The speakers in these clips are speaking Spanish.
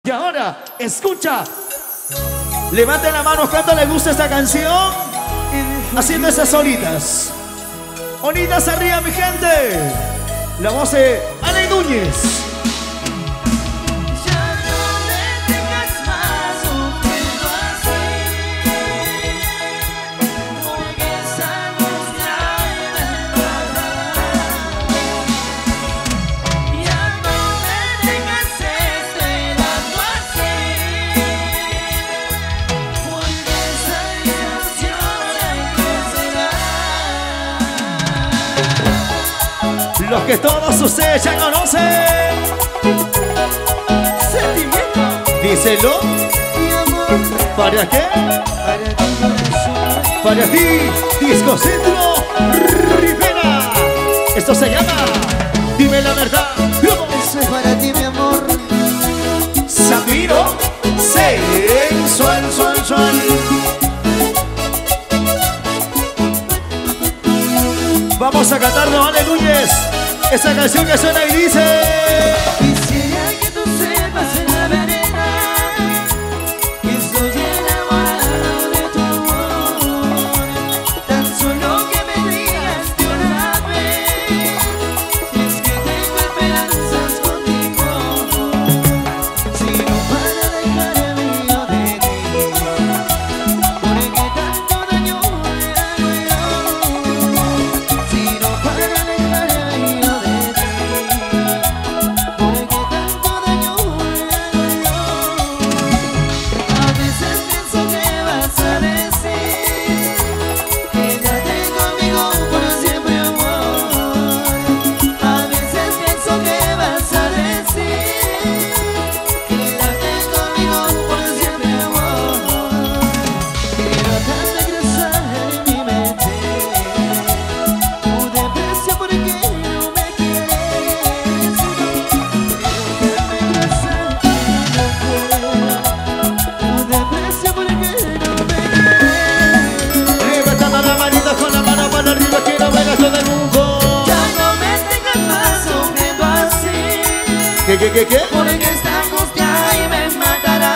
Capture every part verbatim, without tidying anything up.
Y ahora, escucha. Levanten la mano cuando les gusta esta canción. Haciendo esas solitas. Onitas arriba, mi gente. La voz de Ale Núñez. Los que todos ustedes ya conocen. Sentimiento. Díselo. Mi amor. ¿Para qué? Para ti, corazón. Para ti, Disco Centro Rivera. Esto se llama Dime la verdad. Eso es para ti, mi amor. Zafiro, sensual, sual, sual. Vamos a cantarlo, Ale Núñez. Esa canción que suena y dice: quisiera que tú sepas en la vereda que estoy enamorado de tu amor. Tan solo que me digas de una vez si es que tengo esperanzas contigo. Si no para dejarme yo de ti, porque tanto daño me hago yo. Si no para dejarme yo de ti, ¿Qué, qué, qué, qué? Porque esta angustia y me matará.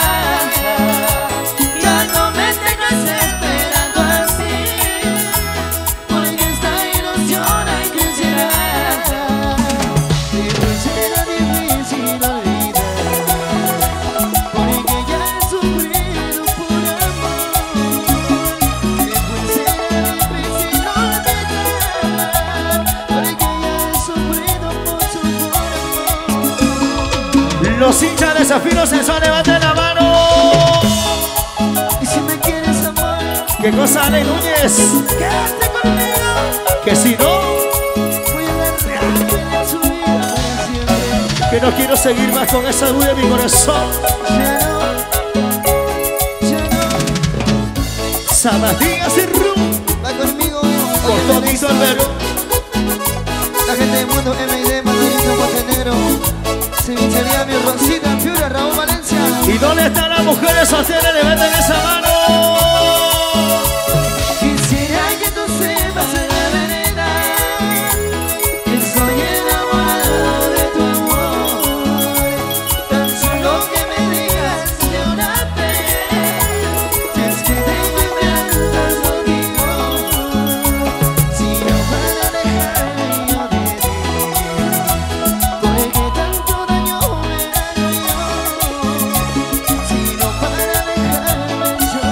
Ya no me tengas esperando así, porque esta ilusión hay que será. Después será difícil olvidar, porque ya he sufrido por amor. Después será difícil olvidar, porque ya he sufrido mucho por amor. Los hinchas de Zafiro Sensual, levanten la mano. Y si me quieres amar, ¿Qué cosa, Ale Núñez? quédate conmigo. Que si no, Voy a darle en su vida para siempre. que no quiero seguir más con esa duda en mi corazón. Ya no, ya no. Sabatías y rum, Va conmigo, por oye, todito el verbo. la gente del mundo, M I D, Mandarito, Montenegro, Cevichería, mi Rosita, Piura, Raúl Valencia. ¿Y dónde están las mujeres solteras? Levanten esa mano. Quisiera que tú sepas en la vereda que estoy enamorado de tu amor. Tan solo que me digas de una vez si es que tengo esperanzas contigo. Si no para dejarme yo de ti, porque tanto daño me hago yo. Si no para dejarme yo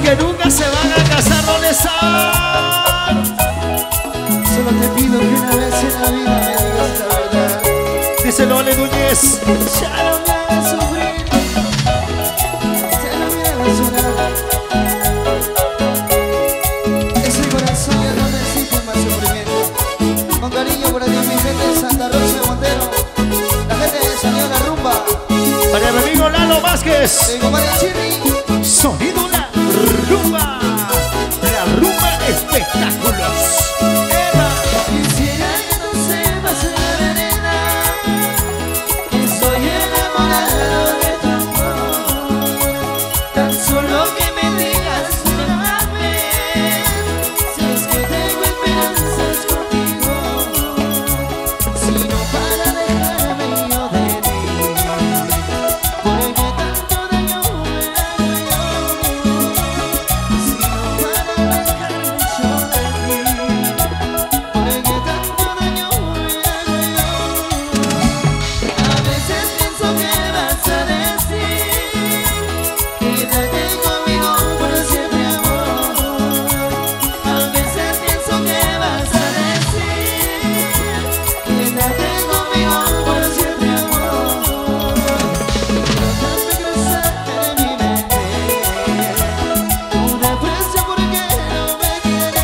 que nunca se van a casar, ¿dónde están? Solo te pido que una vez en la vida me digas la verdad. Dice Lole Núñez. Ya no me hagas sufrir, ya no me hagas llorar. Ese corazón ya no necesita más sufrimiento. Con cariño por aquí mi gente de Santa Rosa de Montero, la gente de Salió la Rumba, Para mi amigo Lalo Vázquez. mi compadre Chirri. Sonido La Rumba. La Rumba Espectáculos. Eva. Quisiera que no sepas la verdad, que soy enamorado de tu amor. Tan solo que me digas una vez, si es que tengo esperanzas contigo, sino para dejarme yo de ti, porque tanto daño me hago yo, sino para dejarme yo de ti, porque tanto daño me hago yo. A veces pienso que vas a decir, quédate conmigo por siempre, amor. A veces pienso que vas a decir, quédate conmigo por siempre, amor. Déjame cruzar en mi mente un aprecio porque no me quieres,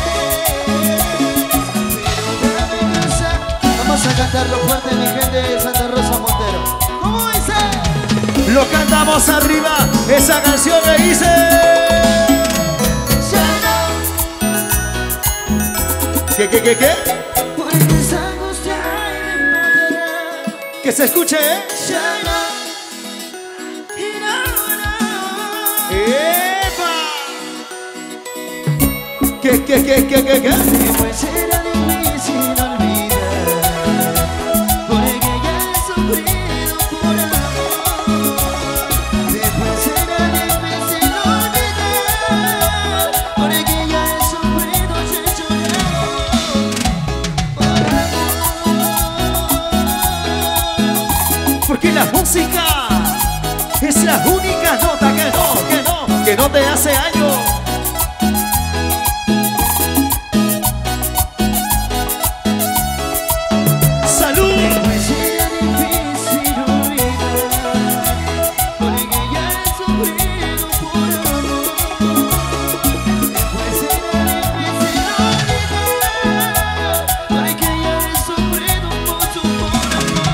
pero déjame cruzar. Vamos a cantarlo fuerte, mi gente de Santa Rosa Montero. ¿Cómo dice? Lo cantamos arriba. Esa canción le dice. Ya ¿Qué, qué, qué, qué? no, porque esa angustia me matará. Que se escuche, ¿eh? Ya no, y no, no. ¡Epa! ¿Qué, qué, qué, qué, qué, qué? Después será difícil olvidar, porque ya he sufrido por amor. Después será difícil olvidar, porque ya he sufrido y he llorado por amor. Porque la música es la única nota que no, que no, que no te hace daño. ¡Salud! Después será difícil olvidar, porque ya he sufrido por amor. Después será difícil olvidar, porque ya he sufrido mucho por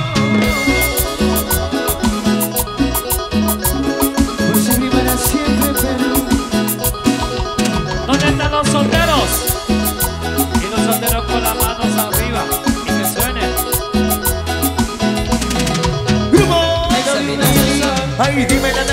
amor. Por siempre y para siempre, Perú. ¿Dónde están los solteros? Y los solteros con las manos arriba. Y que suene. ¡Grupo! Ay, dime la